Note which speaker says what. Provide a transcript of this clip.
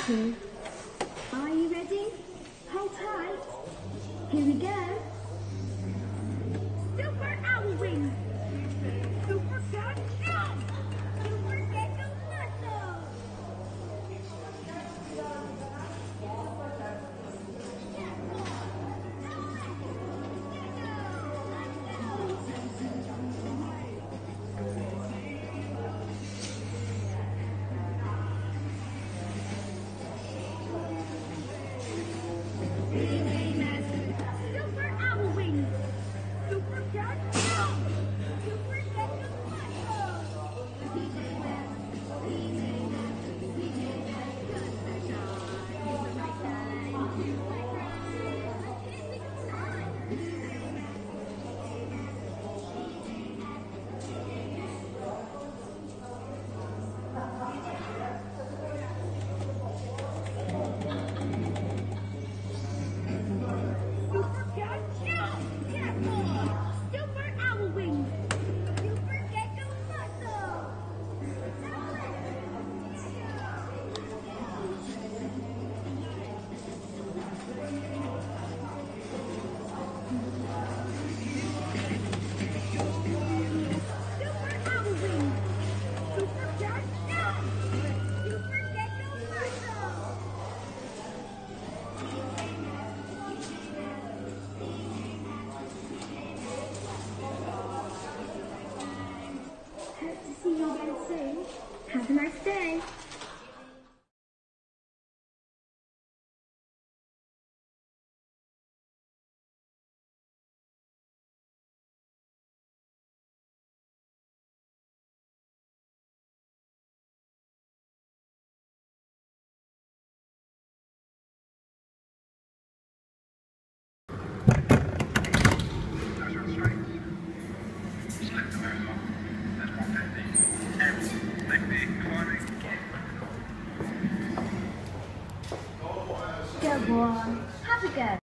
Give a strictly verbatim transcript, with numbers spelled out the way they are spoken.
Speaker 1: two. Are you ready? Hold tight. Here we go. Super owl wings. Super cat jump. Super gecko muscle. Super owl wings. Super cat jump. Super gecko muscle. Super cat jump. Cat boy. Super owl wings. Super gecko muscle. Super owl wings. Super cat jump. Super gecko muscle. Hope to see you again soon. Have a nice day. Good boy.